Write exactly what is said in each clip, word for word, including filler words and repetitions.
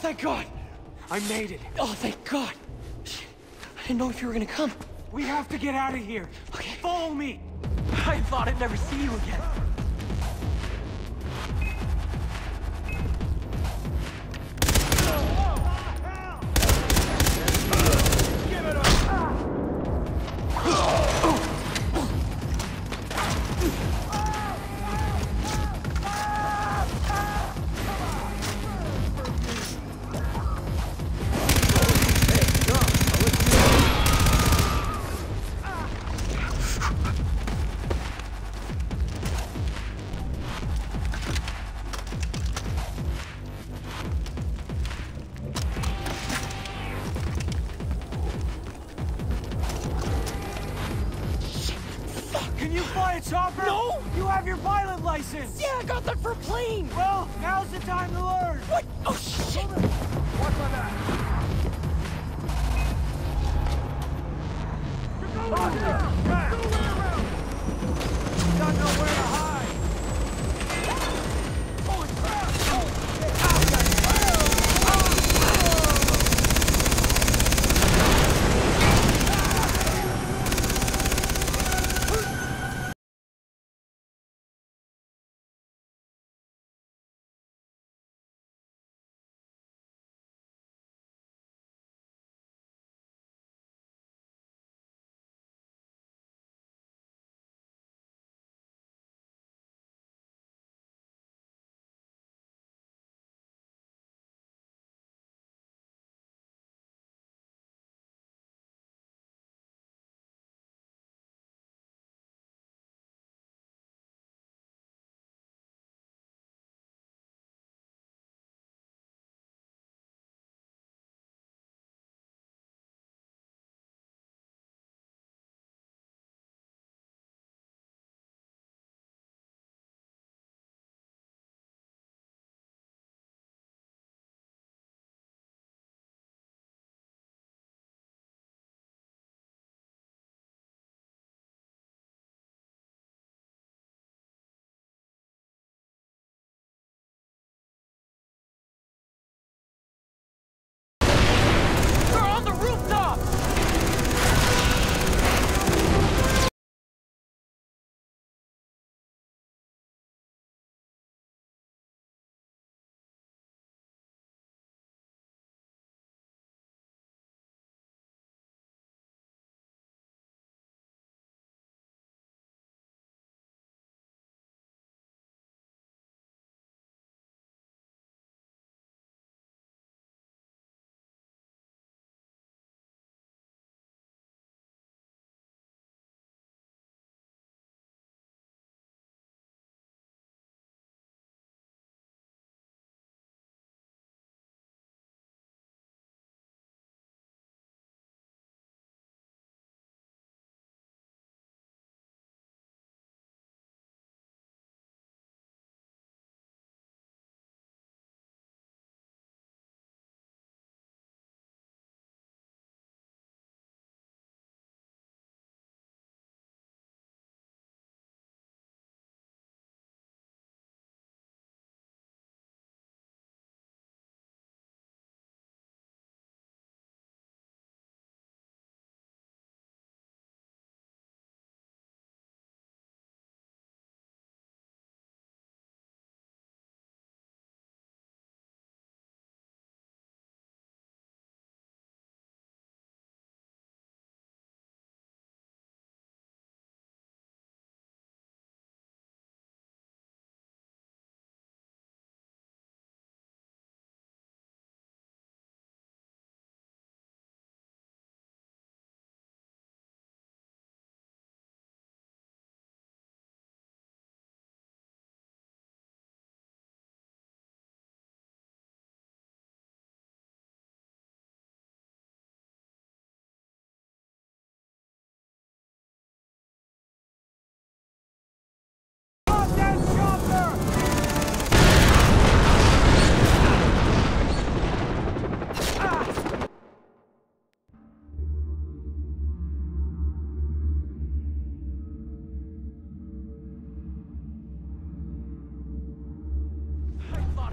thank God. I made it. Oh, thank God. I didn't know if you were gonna come. We have to get out of here. Okay. Follow me. I thought I'd never see you again. Can you fly a chopper? No! You have your pilot license! Yeah, I got that for a plane! Well, now's the time to learn! What? Oh, shit! Watch my back! Got nowhere to hide! Holy crap!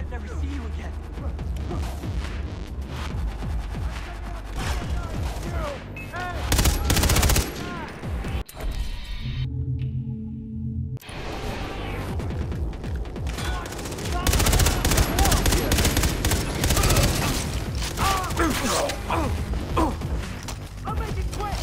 I'd never see you again. I'll make it quick!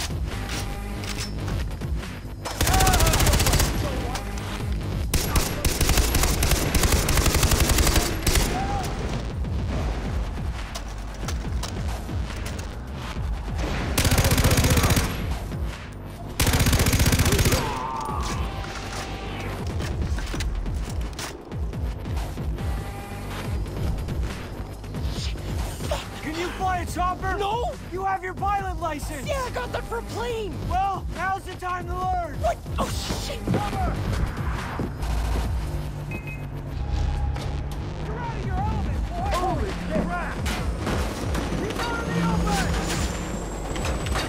Can you fly a chopper? No! You have your pilot license! Yeah, I got that for a plane! Well, now's the time to learn! What? Oh, shit! Cover! You're out of your element, boy! Holy crap! He's out of the open!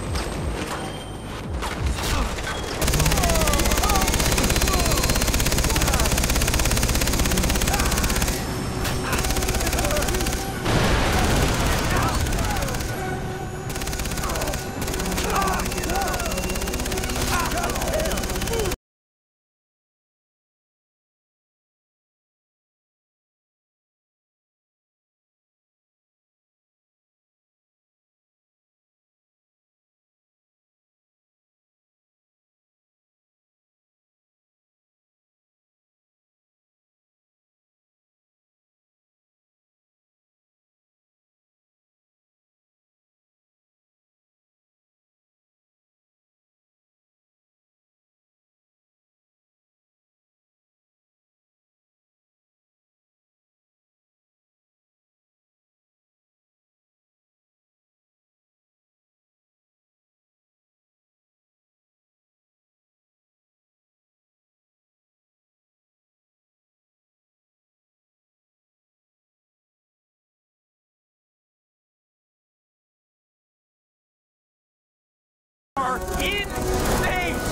Are in space!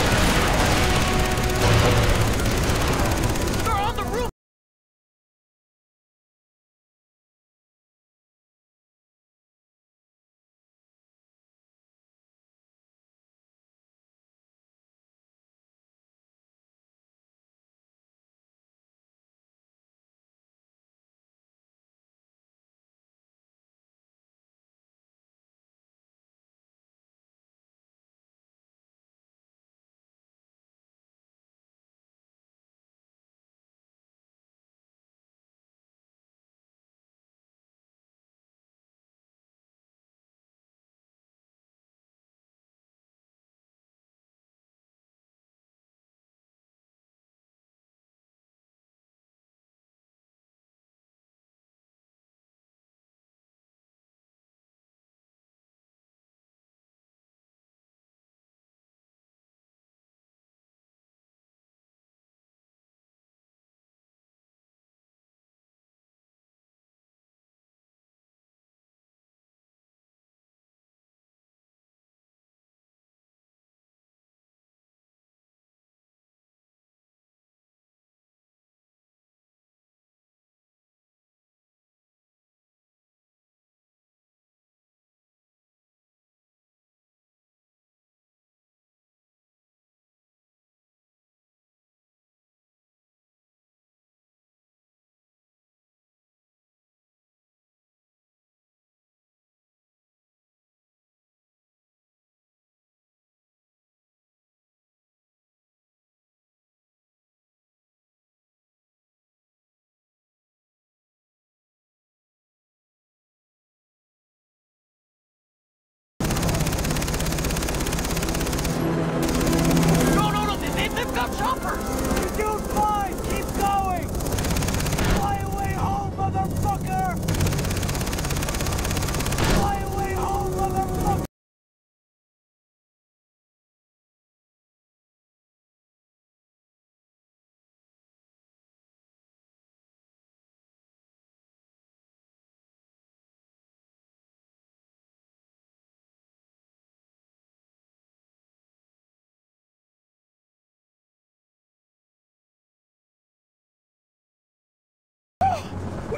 They're on the roof!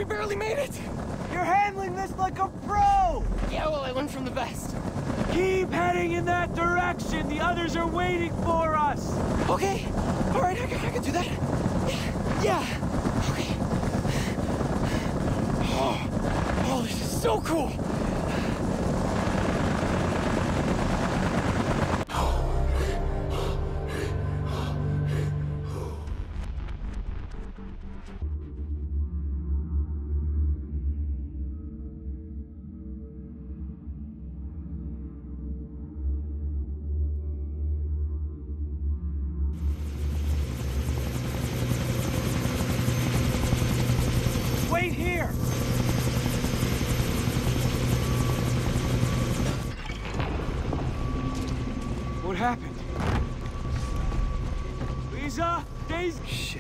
We barely made it! You're handling this like a pro! Yeah, well, I learned from the best. Keep heading in that direction! The others are waiting for us! Okay. All right, I can, I can do that. Yeah. Yeah. Okay. Oh, oh, this is so cool. Wait here! What happened? Lisa? Daisy? Shit.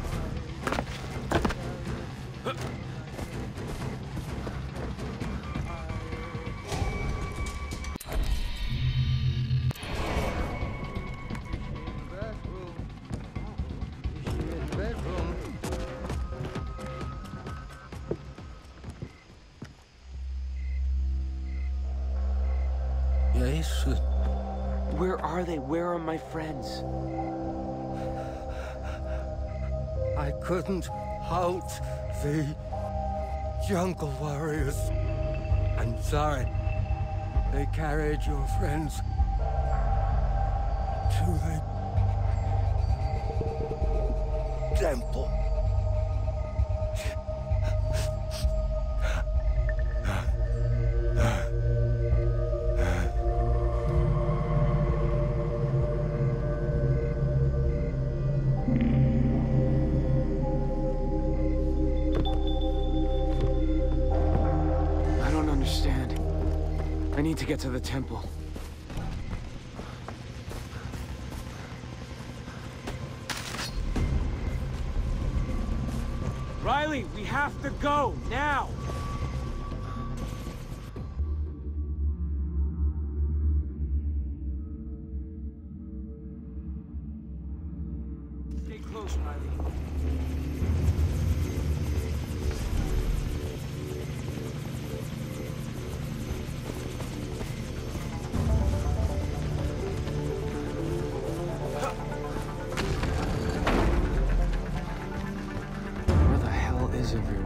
Jason. Where are they? Where are my friends? I couldn't halt the jungle warriors. I'm sorry. They carried your friends to the temple. I need to get to the temple. Riley, we have to go, now! Stay close, Riley. Everyone.